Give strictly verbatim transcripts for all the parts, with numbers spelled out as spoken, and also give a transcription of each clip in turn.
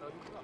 여기구나.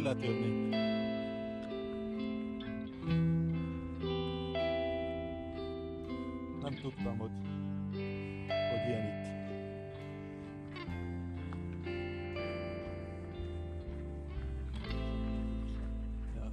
letörni. Nem tudtam, hogy, hogy ilyen itt. Ja.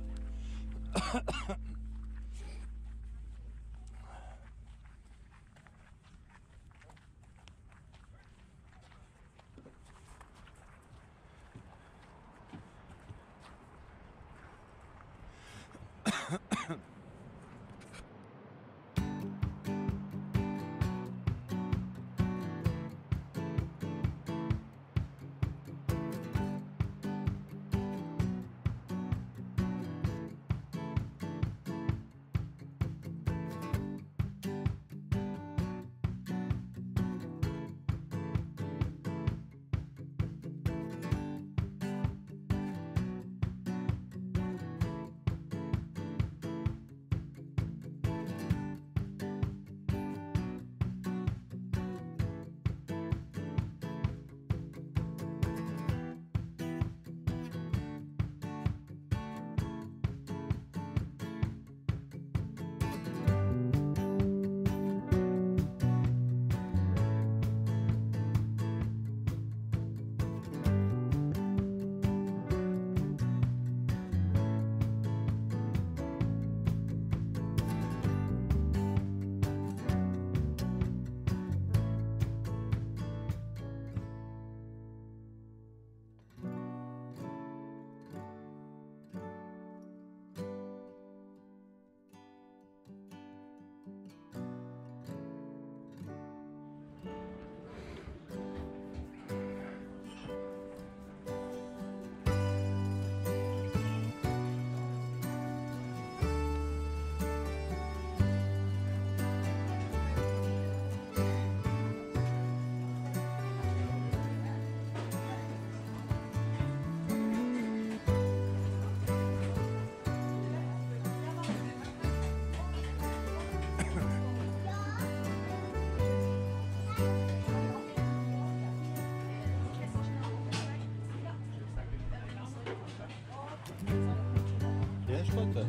Ilyes vagy te?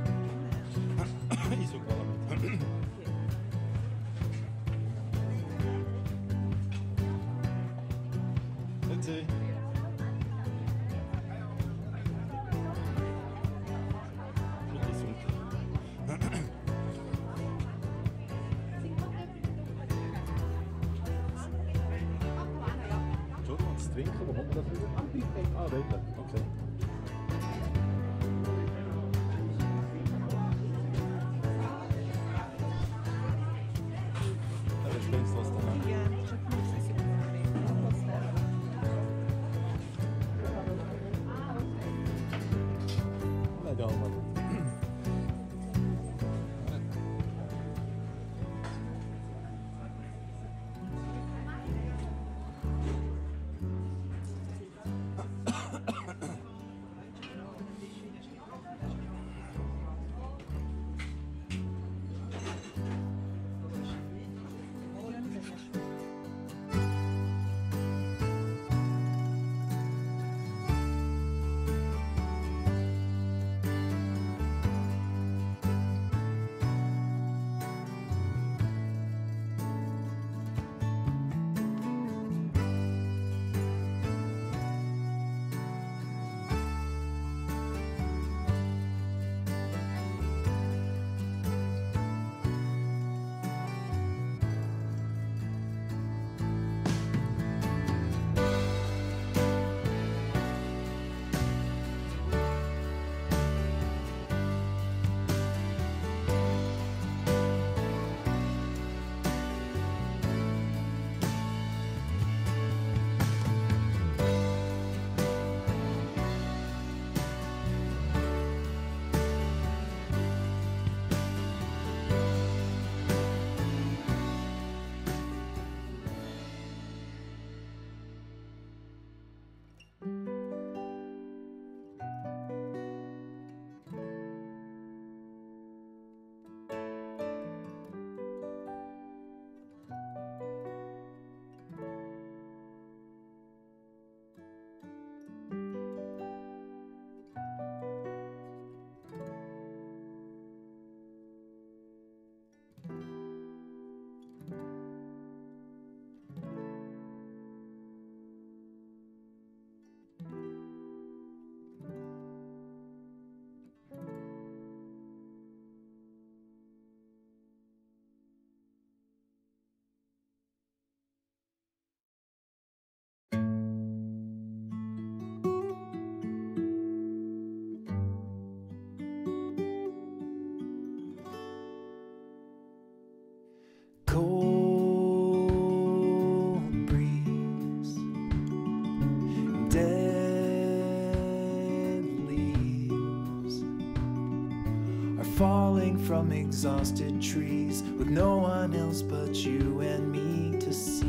Iszok valamit. Öcé. Mit iszunk? Schon was trinken? Wo kommt das wieder? Ah, weiter. Okay. cold breeze, dead leaves are falling from exhausted trees, with no one else but you and me to see.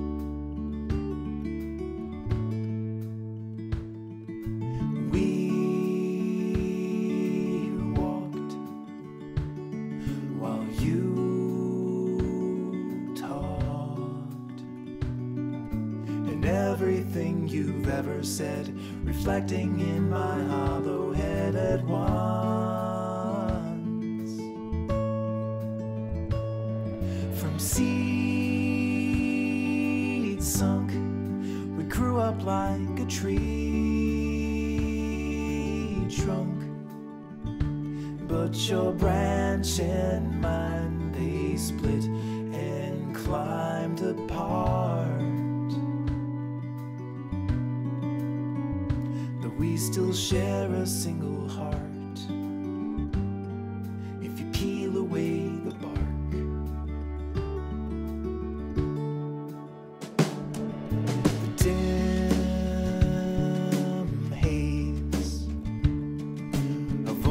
Everything you've ever said, reflecting in my hollow head at once. From seed sunk, we grew up like a tree trunk, but your branch and mine, they split and climbed apart. We still share a single heart, if you peel away the bark. The dim haze of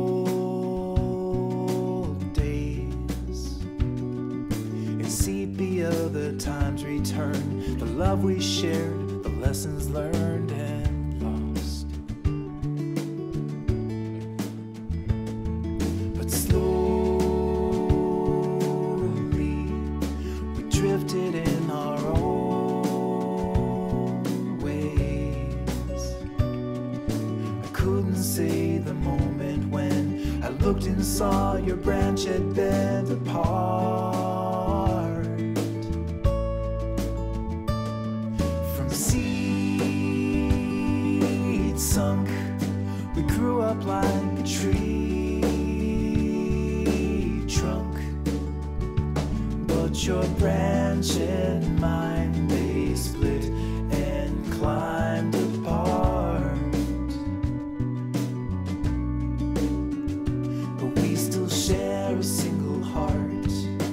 old days, in sepia the times return, the love we shared, the lessons learned and drifted in our own ways. I couldn't say the moment when I looked and saw your branch had bent apart. From seed sunk, we grew up like a tree trunk, but your branch and mine, they split and climbed apart. But we still share a single heart,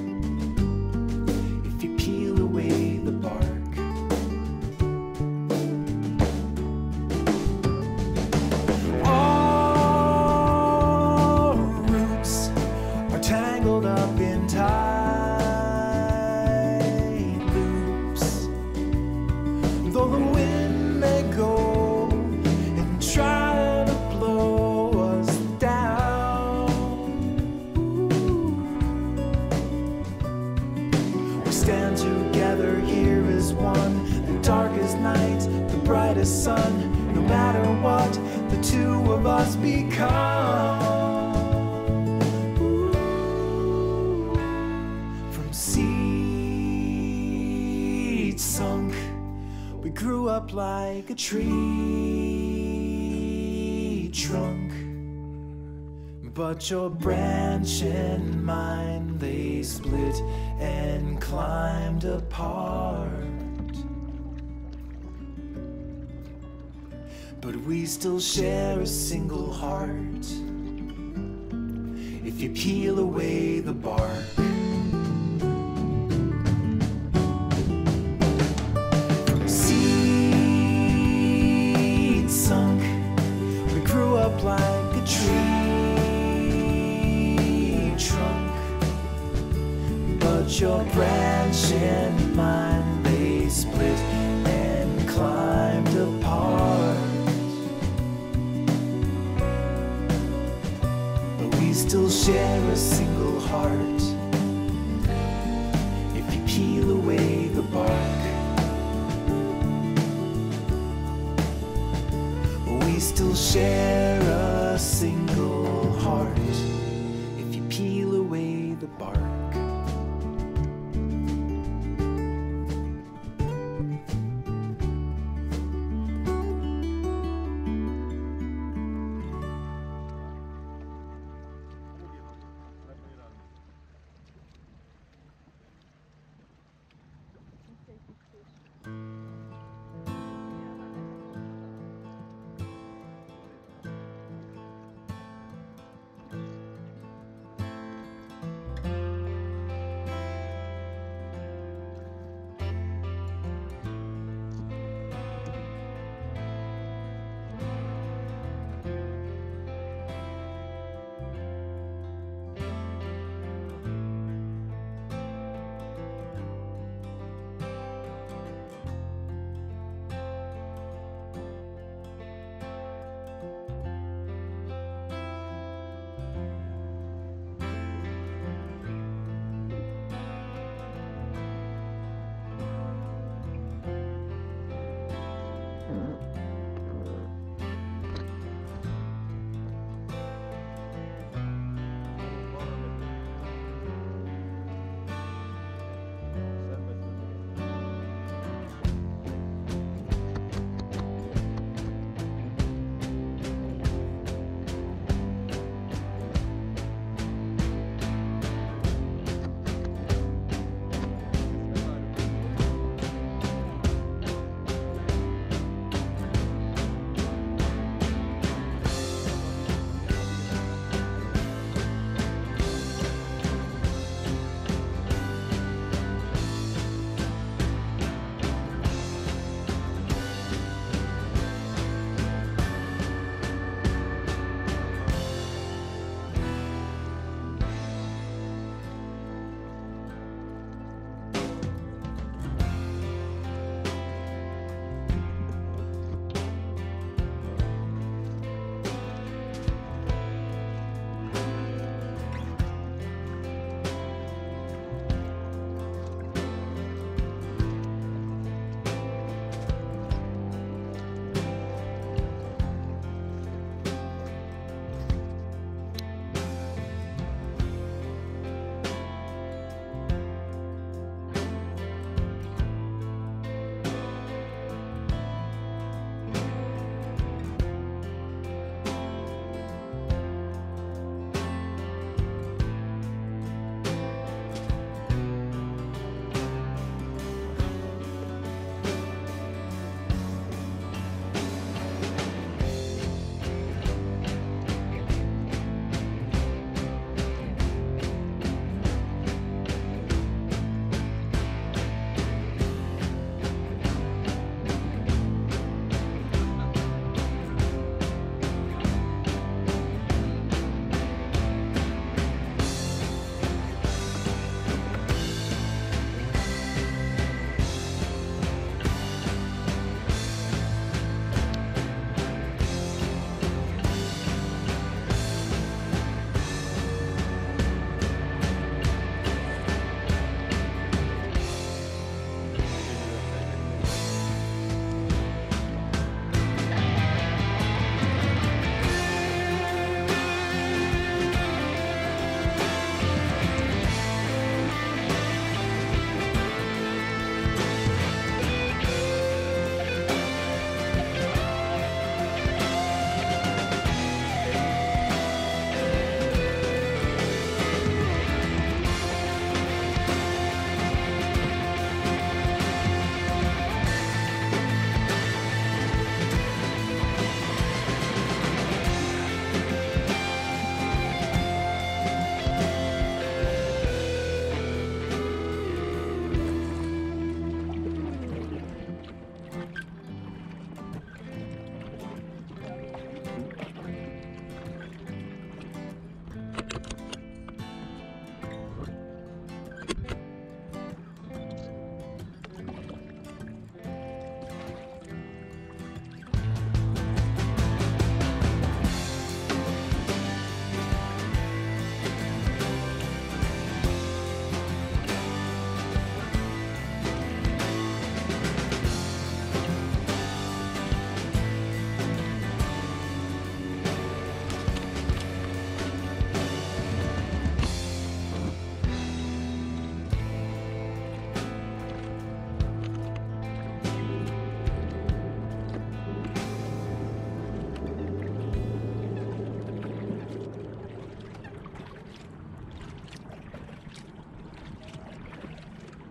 if you peel away the bark. Our roots are tangled up in time, though the wind may go and try to blow us down. We stand together here as one, the darkest night, the brightest sun, no matter what the two of us become. From seed sunk, we grew up like a tree trunk, but your branch and mine, they split and climbed apart. But we still share a single heart, if you peel away the bark. Like a tree trunk, but your branch and mine, they split and climbed apart. But we still share a single heart, if you peel away the bark. We still share a single heart, if you peel away the bark.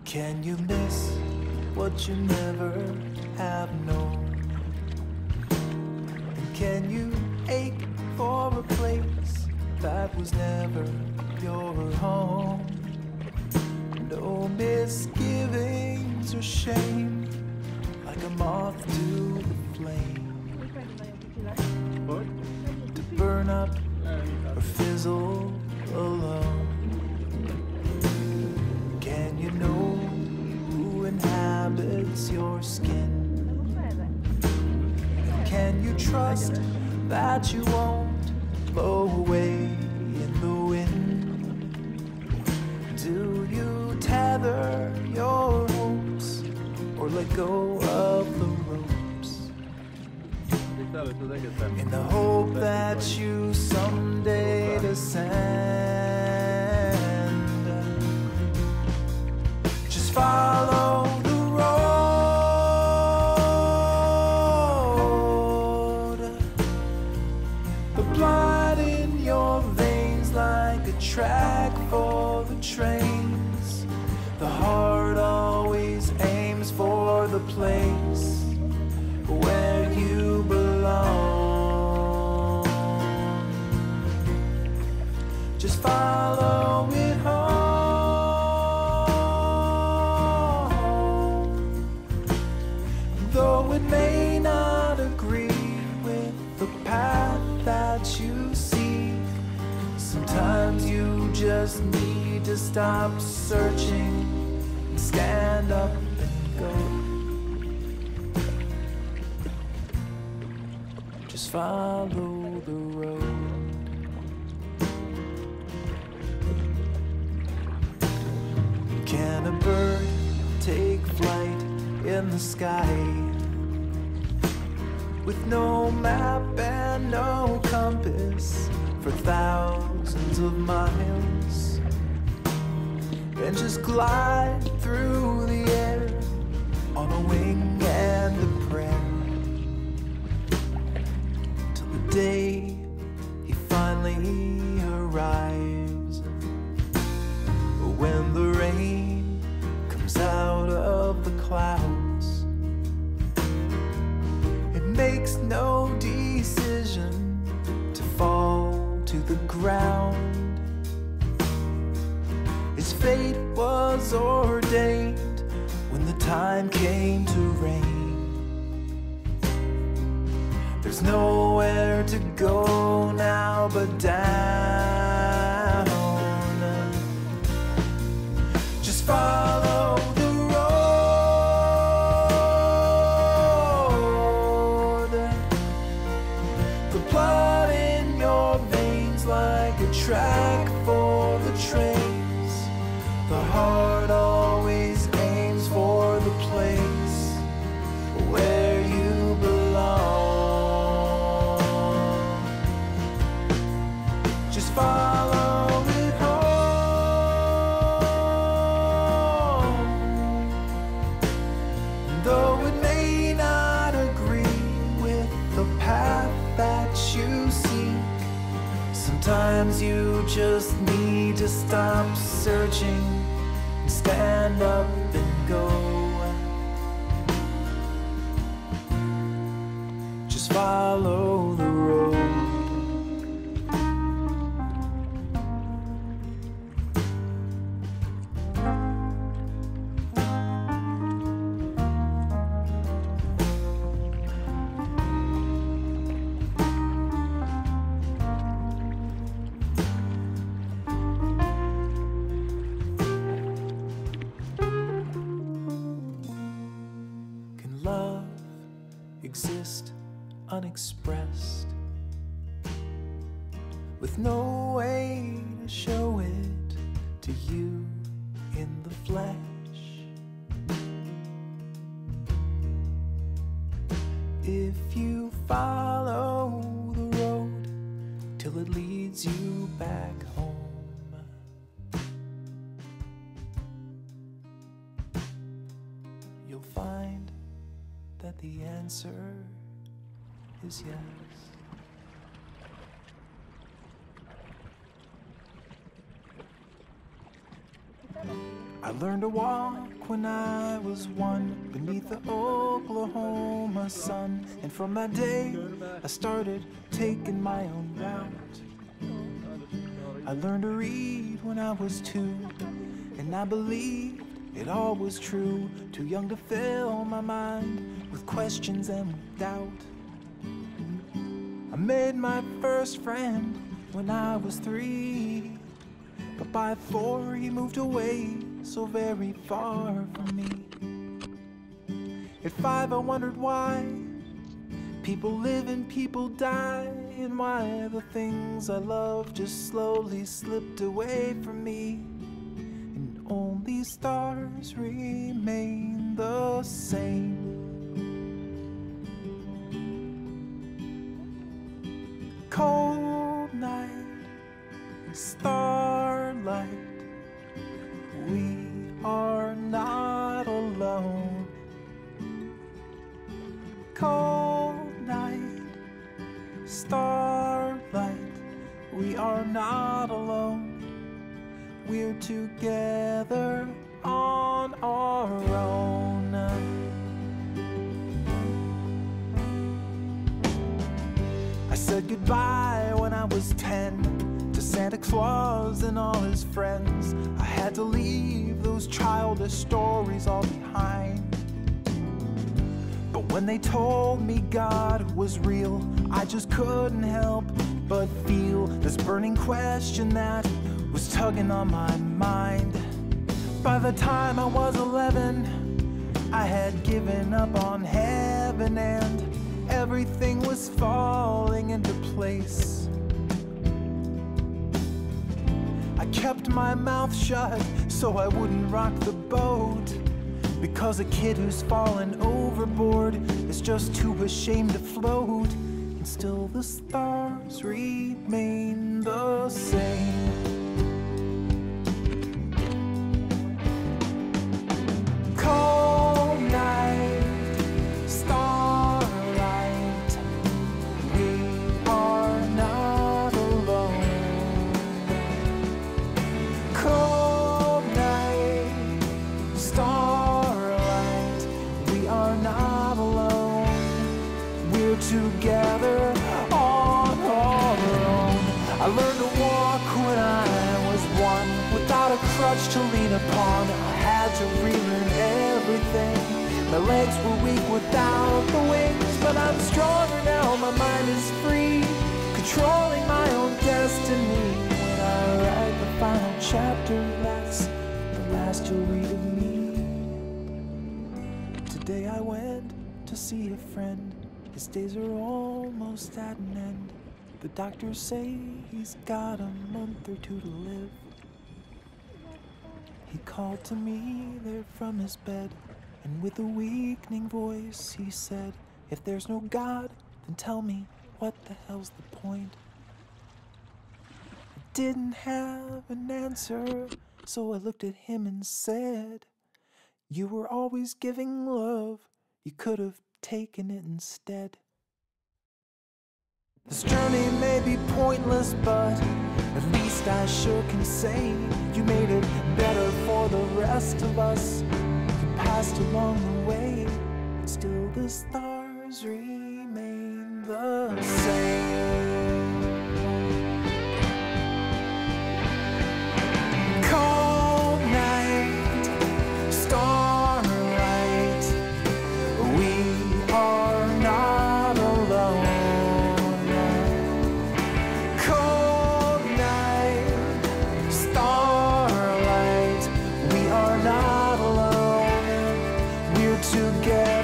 Can you miss what you never have known? And can you ache for a place that was never your home? No misgivings or shame, like a moth to the flame, to burn up or fizzle alone. Can you know who inhabits your skin? And can you trust that you won't blow away in the wind? Do you tether your hopes or let go of the ropes in the hope that you someday descend? Just follow the road, the blood in your veins like a track for the trains. The heart always aims for the place where you belong. Just follow it home. Though it may not agree with the path that you seek, sometimes you just need to stop searching and stand up and go. Just follow the road. Can a bird take flight in the sky with no map and no compass for thousands of miles, and just glide through the air on a wing and a prayer till the day he finally arrives, when the rain comes out of the clouds? It makes no decision to fall to the ground. His fate was ordained when the time came to rain. There's nowhere to go now but down. Just follow the road, the blood in your veins like a track for the trains. The heart always aims for the place where you belong. Just follow it home. Though it may not agree with the path that you seek, sometimes you just need to stop searching and stand up and go. Just follow the road. Love exist unexpressed, with no way to show it to you in the flesh. If you follow the road till it leads you back home, you'll find that the answer is yes. I I learned to walk when I was one beneath the Oklahoma sun. And from that day, I started taking my own route. I learned to read when I was two, and I believed it all was true. Too young to fill my mind with questions and with doubt. I made my first friend when I was three, but by four he moved away so very far from me. At five I wondered why people live and people die, and why the things I love just slowly slipped away from me, and only stars remain the same. Cold night, starlight, we are not alone. Cold night, starlight, we are not alone. We're together on our own. I said goodbye when I was ten to Santa Claus and all his friends. I had to leave those childish stories all behind. But when they told me God was real, I just couldn't help but feel this burning question that was tugging on my mind. By the time I was eleven, I had given up on heaven, and everything was falling into place. I kept my mouth shut so I wouldn't rock the boat, because a kid who's fallen overboard is just too ashamed to float. And still the stars remain the same. Cold night, starlight, we are not alone. Cold night, starlight, we are not alone. We're together on our own. I learned to walk when I was one, without a crutch to lean upon. I had to relearn everything. My legs were weak without the wings, but I'm stronger now, my mind is free, controlling my own destiny. When I write the final chapter, that's the last you'll read of me. Today I went to see a friend. His days are almost at an end. The doctors say he's got a month or two to live. He called to me there from his bed, and with a weakening voice he said, if there's no God, then tell me, what the hell's the point? I didn't have an answer, so I looked at him and said, you were always giving love, you could have taken it instead. This journey may be pointless, but at least I sure can say you made it better for the rest of us. You passed along the way, and still the stars remain the same. Cold night, starlight, we are not alone. Cold night, starlight, we are not alone. We're together